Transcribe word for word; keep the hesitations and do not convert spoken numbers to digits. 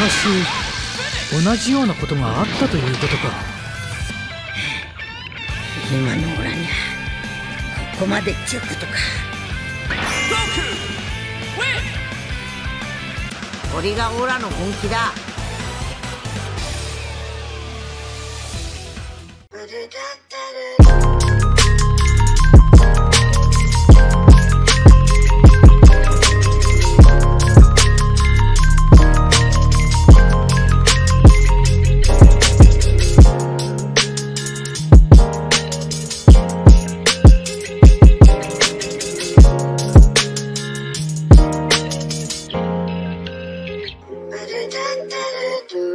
昔同じようなことがあったということか。 今のオラにはここまでちゅうことか。これがオラの本気だ。 Do